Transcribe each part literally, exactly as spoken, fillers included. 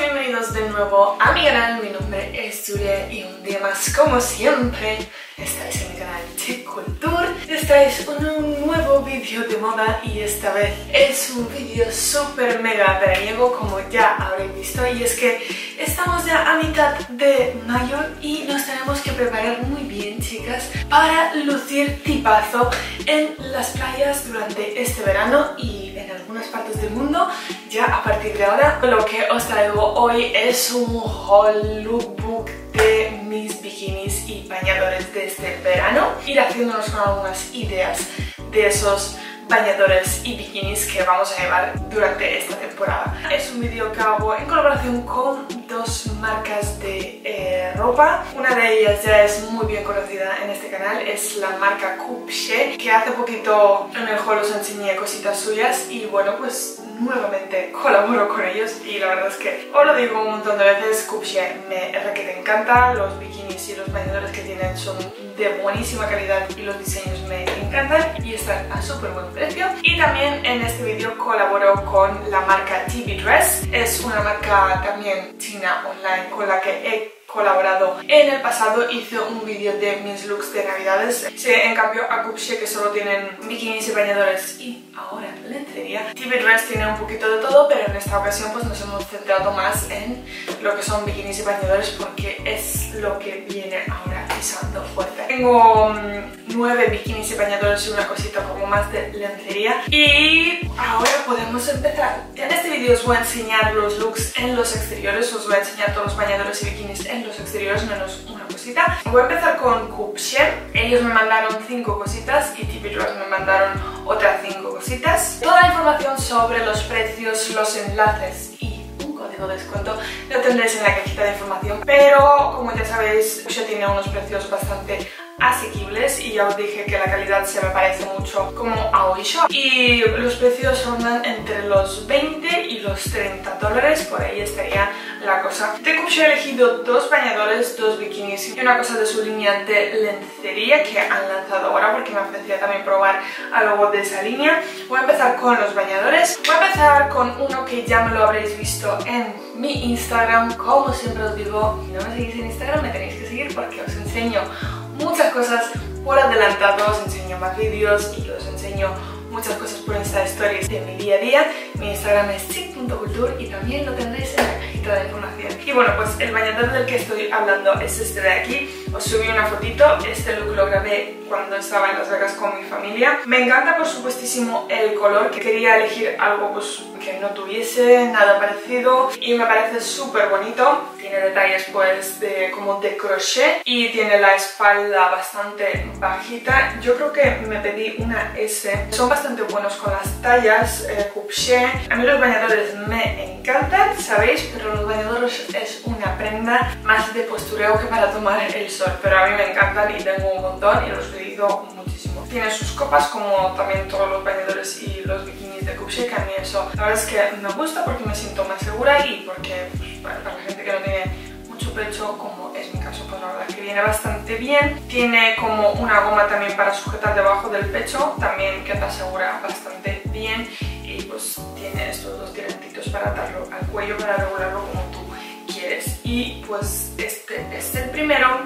bienvenidos de nuevo a mi canal. Mi nombre es Julia y un día más, como siempre, estáis en mi canal Chic Culture. Estáis en un nuevo vídeo de moda y esta vez es un vídeo súper mega veraniego, como ya habréis visto, y es que estamos ya a mitad de mayo y nos tenemos que preparar muy bien, chicas, para lucir tipazo en las playas durante este verano y en algunas partes del mundo ya a partir de ahora. Lo que os traigo hoy es un haul lookbook de mis bikinis y bañadores de este verano, ir haciéndonos con algunas ideas de esos bañadores y bikinis que vamos a llevar durante esta temporada. Es un vídeo que hago en colaboración con dos marcas de eh, ropa. Una de ellas ya es muy bien conocida en este canal, es la marca Cupchet, que hace poquito en el haul os enseñé cositas suyas y bueno, pues nuevamente colaboro con ellos y la verdad es que os lo digo un montón de veces, Cupchet me requete encanta, los bikinis y los bañadores que tienen son de buenísima calidad y los diseños me encantan y están a súper buen precio. Y también en este vídeo colaboro con la marca T B Dress, es una marca también china online con la que he colaborado en el pasado, hice un vídeo de mis looks de navidades. Sí, en cambio a Cupchet, que solo tienen bikinis y bañadores y ahora lencería, T B Dress tiene un poquito de todo, pero en esta ocasión pues nos hemos centrado más en lo que son bikinis y bañadores porque es lo que viene ahora pisando fuerte. Tengo um, nueve bikinis y bañadores y una cosita como más de lencería y ahora podemos empezar. En este vídeo os voy a enseñar los looks en los exteriores, os voy a enseñar todos los bañadores y bikinis en los exteriores menos una cosita. Voy a empezar con Cupchet. Ellos me mandaron cinco cositas y T B Dress me mandaron otras cinco cositas. Toda la información sobre los precios, los enlaces y un código de descuento lo tendréis en la cajita de información, pero como ya sabéis, Cupchet tiene unos precios bastante asequibles y ya os dije que la calidad se me parece mucho como a Oysho y los precios rondan entre los veinte y los treinta dólares, por ahí estaría la cosa. De Cupchet he elegido dos bañadores, dos bikinis y una cosa de su línea de lencería que han lanzado ahora porque me apetecía también probar algo de esa línea. Voy a empezar con los bañadores. Voy a empezar con uno que ya me lo habréis visto en mi Instagram. Como siempre os digo, si no me seguís en Instagram me tenéis que seguir porque os enseño muchas cosas por adelantado, os enseño más vídeos y os enseño muchas cosas por Insta Stories de mi día a día. Mi Instagram es chic punto culture y también lo tendréis en la cajita de información. Y bueno, pues el bañador del que estoy hablando es este de aquí. Os subí una fotito, este look lo grabé cuando estaba en Las Vegas con mi familia. Me encanta por supuestísimo el color, que quería elegir algo pues que no tuviese nada parecido y me parece súper bonito. Tiene detalles pues de, como de crochet y tiene la espalda bastante bajita. Yo creo que me pedí una S. Son bastante buenos con las tallas, eh, Cupchet. A mí los bañadores me encantan, sabéis, pero los bañadores es una prenda más de postureo que para tomar el sol, pero a mí me encantan y tengo un montón y los he pedido muchísimo. Tiene sus copas como también todos los bañadores y los bikinis de Cupchet, que a mí eso la verdad es que me gusta porque me siento más segura y porque pues, para, para la gente que no tiene mucho pecho, como es mi caso, pues la verdad que viene bastante bien. Tiene como una goma también para sujetar debajo del pecho, también que te asegura bastante bien y pues tiene estos dos tirantitos para atarlo al cuello para regularlo como tú quieres. Y pues este es el primero.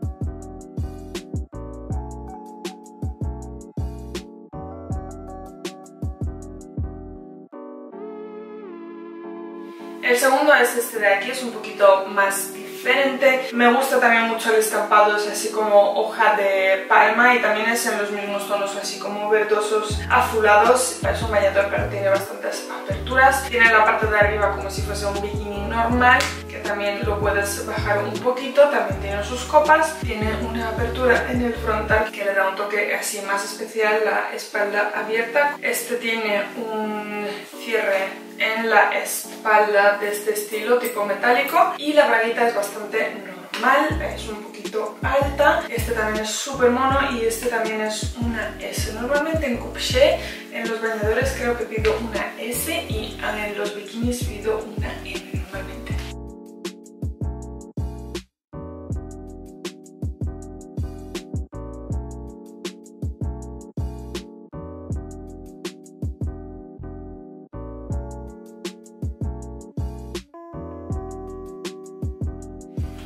El segundo es este de aquí, es un poquito más diferente. Me gusta también mucho el estampado, es así como hoja de palma y también es en los mismos tonos así como verdosos azulados. Es un bañador pero tiene bastantes aperturas. Tiene la parte de arriba como si fuese un bikini normal, que también lo puedes bajar un poquito. También tiene sus copas. Tiene una apertura en el frontal que le da un toque así más especial, la espalda abierta. Este tiene un cierre en la espalda de este estilo tipo metálico y la braguita es bastante normal, es un poquito alta. Este también es súper mono y este también es una S. Normalmente en Cupchet en los bañadores creo que pido una S y en los bikinis pido una M normalmente.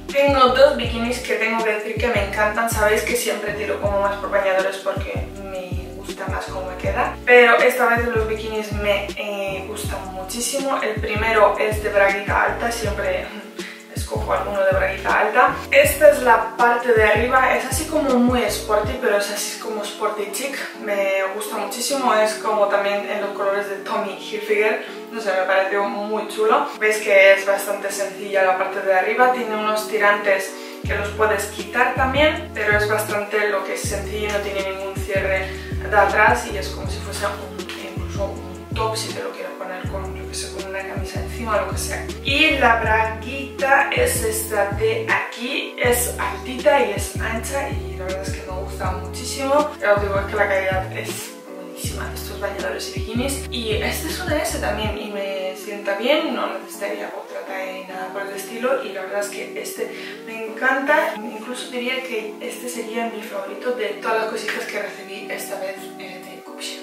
Tengo dos bikinis que tengo que decir que me encantan. Sabéis que siempre tiro como más por bañadores porque me gusta más cómo me queda, pero esta vez los bikinis me eh, gustan muchísimo. El primero es de braguita alta, siempre escojo alguno de braguita alta. Esta es la parte de arriba, es así como muy sporty, pero es así como sporty chic, me gusta muchísimo. Es como también en los colores de Tommy Hilfiger, no sé, me pareció muy chulo. Veis que es bastante sencilla la parte de arriba, tiene unos tirantes que los puedes quitar también, pero es bastante lo que es sencillo, no tiene ningún cierre de atrás y es como si fuese un, incluso un top si te lo quieres poner con, yo que sé, con una camisa encima o lo que sea. Y la braguita es esta de aquí, es altita y es ancha y la verdad es que me gusta muchísimo. Ya os digo, es que la calidad es buenísima de estos bañadores y bikinis, y este es una S también y me sienta bien, no necesitaría otra talla ni nada por el estilo, y la verdad es que este me encanta. Incluso diría que este sería mi favorito de todas las cositas que recibí esta vez eh, de Cupshe.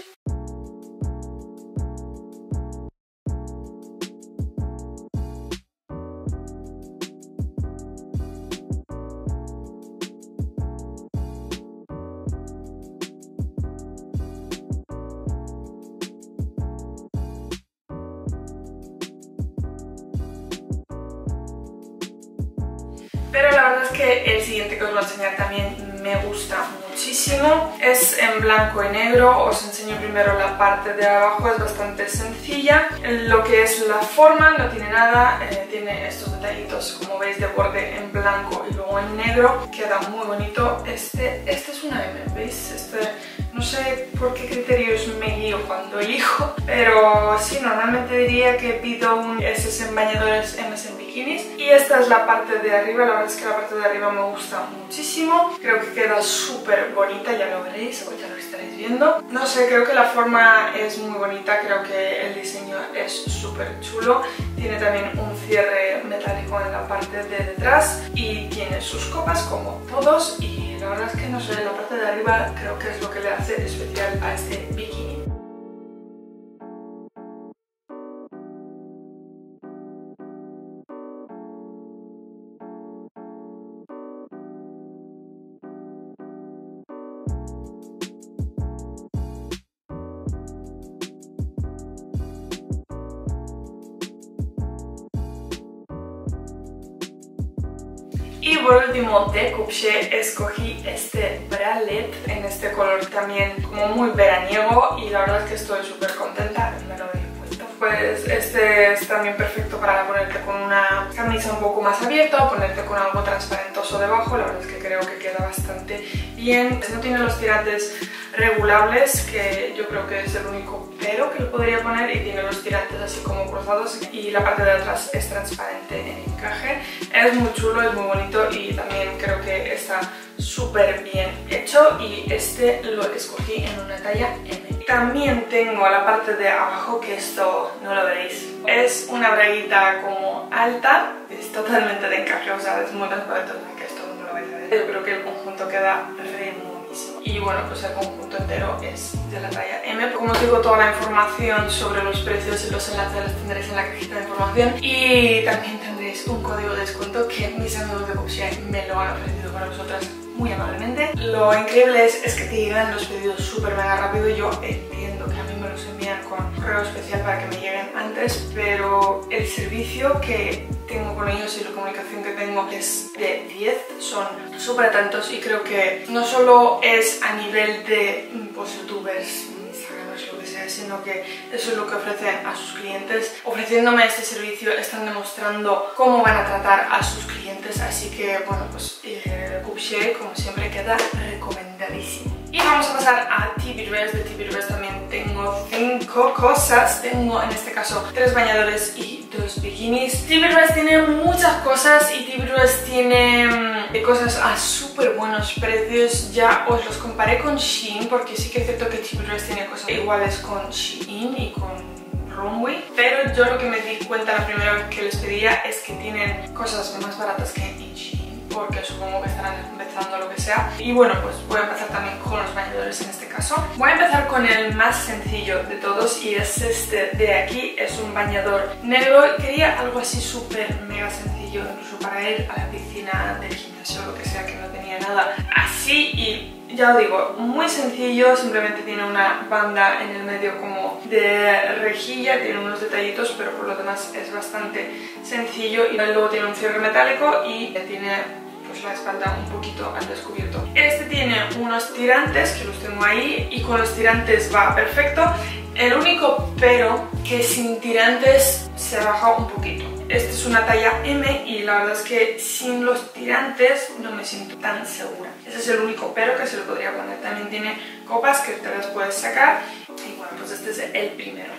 Pero la verdad es que el siguiente que os voy a enseñar también me gusta muchísimo. Es en blanco y negro. Os enseño primero la parte de abajo, es bastante sencilla. Lo que es la forma no tiene nada, eh, tiene estos detallitos como veis de borde en blanco y luego en negro. Queda muy bonito. Este, este es una M, ¿veis? Este, no sé por qué criterios me guío cuando elijo, pero sí, normalmente diría que pido un S en bañadores, M en bikinis. Y esta es la parte de arriba, la verdad es que la parte de arriba me gusta muchísimo. Creo que queda súper bonita, ya lo veréis o ya lo estaréis viendo. No sé, creo que la forma es muy bonita, creo que el diseño es súper chulo. Tiene también un cierre metálico en la parte de detrás y tiene sus copas como todos, y la verdad es que no sé, la parte de arriba creo que es lo que le hace especial a este bikini. Y por último de Cupshe escogí este bralette en este color también como muy veraniego, y la verdad es que estoy súper contenta, me lo he puesto. Pues este es también perfecto para ponerte con una camisa un poco más abierta o ponerte con algo transparentoso debajo. La verdad es que creo que queda bastante bien. No tiene los tirantes regulables, que yo creo que es el único pero que lo podría poner, y tiene los tirantes así como cruzados, y la parte de atrás es transparente en encaje. Es muy chulo, es muy bonito y también creo que está súper bien hecho, y este lo escogí en una talla M. También tengo la parte de abajo, que esto no lo veréis, es una braguita como alta, es totalmente de encaje, o sea, es muy transparente, que esto no lo vais a ver. Yo creo que el conjunto queda re monísimo. Y bueno, pues el conjunto entero es de la talla M. Como os digo, toda la información sobre los precios y los enlaces los tendréis en la cajita de información, y también tendréis un código de descuento que mis amigos de Cupshe me lo han ofrecido para vosotras muy amablemente. Lo increíble es, es que te llegan los pedidos súper mega rápido. Yo entiendo que a mí me los envían con correo especial para que me lleguen antes, pero el servicio que tengo con ellos y la comunicación que tengo es de diez, son súper atentos, y creo que no solo es a nivel de pues, youtubers, lo que sea, sino que eso es lo que ofrecen a sus clientes. Ofreciéndome este servicio están demostrando cómo van a tratar a sus clientes, así que bueno, pues eh, Cupshe como siempre queda recomendadísimo. Y vamos a pasar a T B Dress. De T B Dress también tengo cinco cosas. Tengo en este caso tres bañadores y dos bikinis. T B Dress tiene muchas cosas, y T B Dress tiene um, cosas a súper buenos precios. Ya os los comparé con Shein, porque sí que es cierto que T B Dress tiene cosas iguales con Shein y con Runway, pero yo lo que me di cuenta la primera vez que les pedía es que tienen cosas más baratas que en Shein. porque supongo que estarán empezando lo que sea. Y bueno, pues voy a empezar también con los bañadores en este caso. Voy a empezar con el más sencillo de todos y es este de aquí. Es un bañador negro. Quería algo así súper mega sencillo, incluso para ir a la piscina del gimnasio o lo que sea, que no tenía nada así. Y ya os digo, muy sencillo, simplemente tiene una banda en el medio como de rejilla, tiene unos detallitos, pero por lo demás es bastante sencillo. Y luego tiene un cierre metálico y tiene pues la espalda un poquito al descubierto. Este tiene unos tirantes que los tengo ahí y con los tirantes va perfecto. El único pero que sin tirantes se baja un poquito. Esta es una talla eme y la verdad es que sin los tirantes no me siento tan segura. Ese es el único pero que se le podría poner. También tiene copas que te las puedes sacar y bueno, pues este es el primero.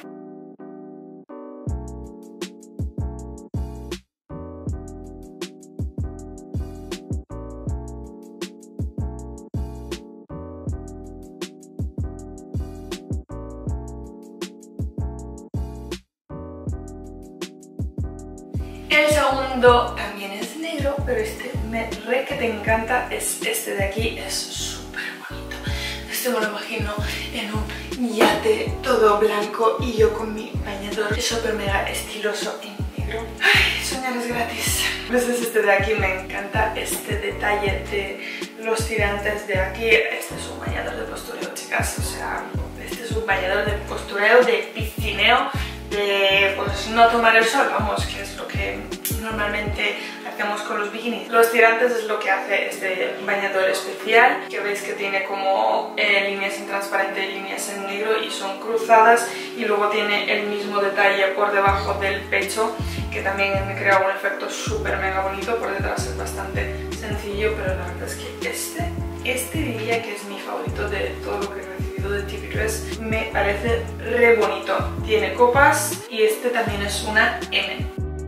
El segundo también es negro, pero este me re que te encanta, es este de aquí, es súper bonito. Este me lo imagino en un yate todo blanco y yo con mi bañador súper mega estiloso en negro. Ay, soñar es gratis. Pues es este de aquí, me encanta este detalle de los tirantes de aquí. Este es un bañador de postureo, chicas, o sea, este es un bañador de postureo, de piscineo, de pues no tomar el sol, vamos, que es lo que normalmente hacemos con los bikinis. Los tirantes es lo que hace este bañador especial, que veis que tiene como eh, líneas en transparente y líneas en negro y son cruzadas, y luego tiene el mismo detalle por debajo del pecho, que también me crea un efecto súper mega bonito. Por detrás es bastante sencillo, pero la verdad es que este, este diría que es mi favorito de todo lo que he recibido de T V Dress. Me parece re bonito, tiene copas y este también es una eme.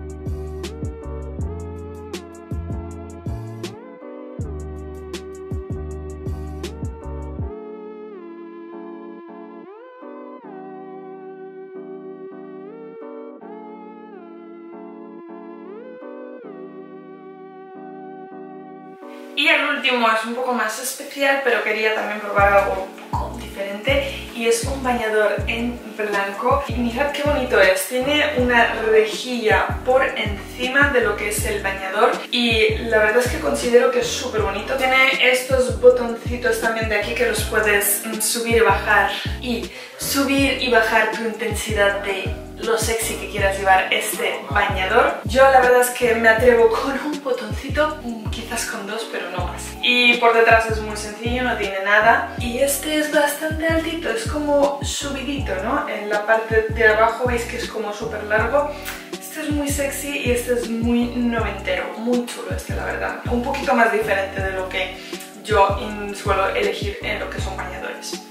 Y el último es un poco más especial, pero quería también probar algo un poco diferente, y es un bañador en blanco. Y mirad qué bonito es, tiene una rejilla por encima de lo que es el bañador y la verdad es que considero que es súper bonito. Tiene estos botoncitos también de aquí que los puedes subir y bajar, y subir y bajar tu intensidad de lo sexy que quieras llevar este bañador. Yo la verdad es que me atrevo con un botoncito, quizás con dos, pero no más. Y por detrás es muy sencillo, no tiene nada. Y este es bastante altito, es como subidito, ¿no? En la parte de abajo veis que es como súper largo. Este es muy sexy y este es muy noventero, muy chulo este, la verdad. Un poquito más diferente de lo que yo suelo elegir en lo que son bañadores.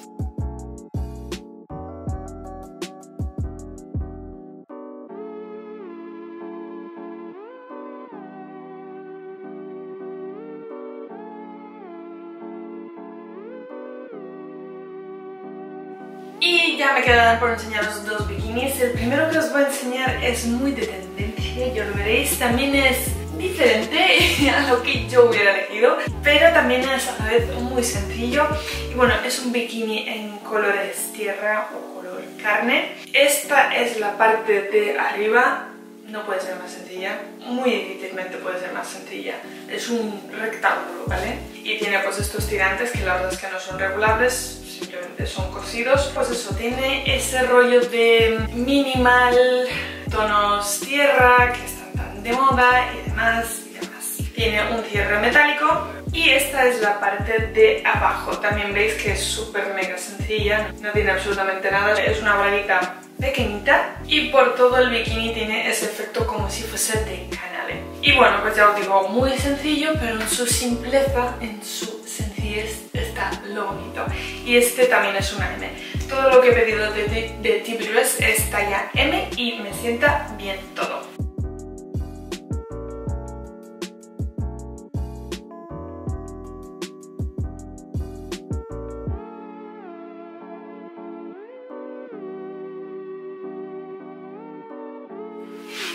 Y ya me quedan por enseñaros dos bikinis. El primero que os voy a enseñar es muy de tendencia, ya lo veréis. También es diferente a lo que yo hubiera elegido, pero también es a la vez muy sencillo. Y bueno, es un bikini en colores tierra o color carne. Esta es la parte de arriba. No puede ser más sencilla, muy difícilmente puede ser más sencilla. Es un rectángulo, ¿vale? Y tiene pues estos tirantes que la verdad es que no son regulables, simplemente son cosidos. Pues eso, tiene ese rollo de minimal, tonos tierra, que están tan de moda y demás y demás. Tiene un cierre metálico y esta es la parte de abajo. También veis que es súper mega sencilla, no tiene absolutamente nada, es una braguita pequeñita y por todo el bikini tiene ese efecto como si fuese de canale. Y bueno, pues ya os digo, muy sencillo, pero en su simpleza, en su sencillez está lo bonito. Y este también es una eme. Todo lo que he pedido de, de, de T V Dress es talla eme y me sienta bien todo.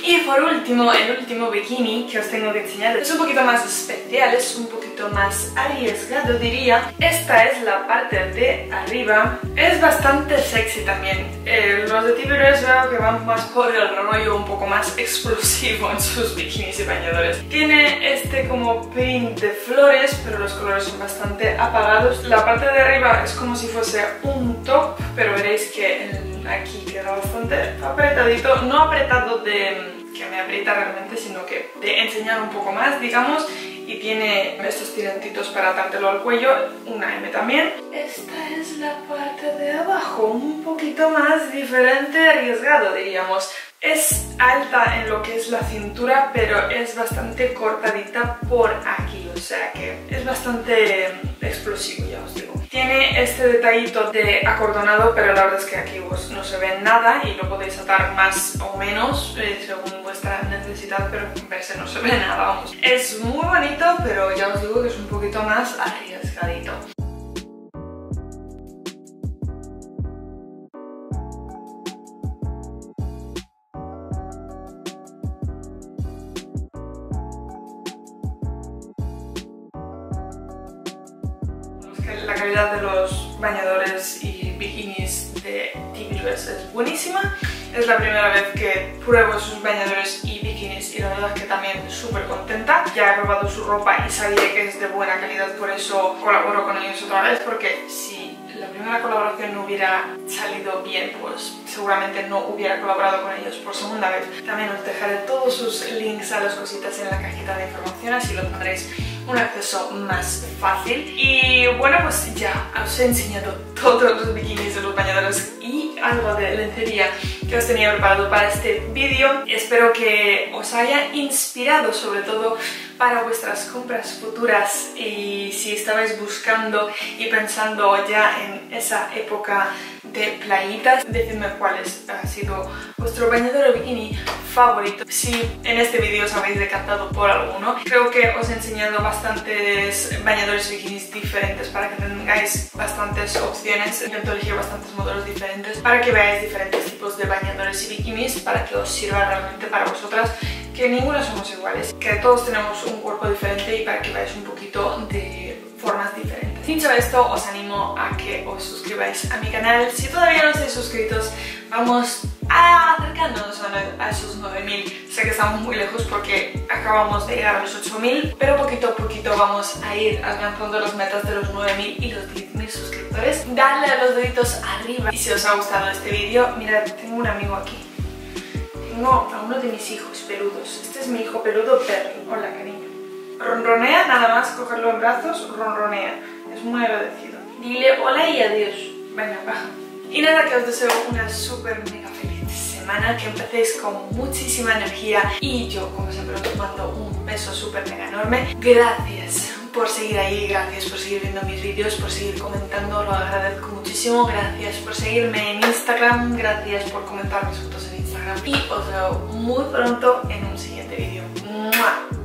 Y por último, el último bikini que os tengo que enseñar es un poquito más especial, es un poquito más arriesgado, diría. Esta es la parte de arriba, es bastante sexy también. Eh, los de Tiberius veo que van más por el rollo un poco más explosivo en sus bikinis y bañadores. Tiene este como print de flores, pero los colores son bastante apagados. La parte de arriba es como si fuese un top, pero veréis que el, aquí queda bastante apretadito, no apretado de que me aprieta realmente, sino que de enseñar un poco más, digamos, y tiene estos tirantitos para atártelo al cuello, una eme también. Esta es la parte de abajo, un poquito más diferente, arriesgado, diríamos. Es alta en lo que es la cintura, pero es bastante cortadita por aquí, o sea que es bastante explosivo, ya os digo. Tiene este detallito de acordonado, pero la verdad es que aquí pues, no se ve nada y lo podéis atar más o menos eh, según vuestra necesidad, pero verse no se ve nada, vamos. Es muy bonito, pero ya os digo que es un poquito más arriesgadito. La calidad de los bañadores y bikinis de Tiberius es buenísima. Es la primera vez que pruebo sus bañadores y bikinis y la verdad es que también súper contenta. Ya he probado su ropa y sabía que es de buena calidad, por eso colaboro con ellos otra vez, porque si la primera colaboración no hubiera salido bien, pues seguramente no hubiera colaborado con ellos por segunda vez. También os dejaré todos sus links a las cositas en la cajita de información, así lo tendréis un acceso más fácil. Y bueno, pues ya os he enseñado todos los bikinis de los bañadores y algo de lencería que os tenía preparado para este vídeo. Espero que os haya inspirado, sobre todo para vuestras compras futuras, y si estabais buscando y pensando ya en esa época de playitas, decidme cuál ha sido vuestro bañador o bikini favorito. Si en este vídeo os habéis decantado por alguno, creo que os he enseñado bastantes bañadores y bikinis diferentes para que tengáis bastantes opciones. Intento elegir bastantes modelos diferentes para que veáis diferentes tipos de bañadores y bikinis, para que os sirva realmente para vosotras, que ninguno somos iguales, que todos tenemos un cuerpo diferente, y para que veáis un poquito de formas diferentes. Dicho esto, os animo a que os suscribáis a mi canal. Si todavía no estáis suscritos, vamos a acercarnos a esos nueve mil. Sé que estamos muy lejos porque acabamos de llegar a los ocho mil, pero poquito a poquito vamos a ir alcanzando las metas de los nueve mil y los diez mil suscriptores. Dadle a los deditos arriba. Y si os ha gustado este vídeo, mirad, tengo un amigo aquí. Tengo a uno de mis hijos peludos. Este es mi hijo peludo, Perry. Hola, cariño. Ronronea, nada más cogerlo en brazos, ronronea. Es muy agradecido. Dile hola y adiós. Venga, baja. Y nada, que os deseo una súper mega feliz semana, que empecéis con muchísima energía, y yo, como siempre, os mando un beso súper mega enorme. Gracias por seguir ahí, gracias por seguir viendo mis vídeos, por seguir comentando, lo agradezco muchísimo. Gracias por seguirme en Instagram, gracias por comentar mis fotos en Instagram, y os veo muy pronto en un siguiente vídeo. ¡Mua!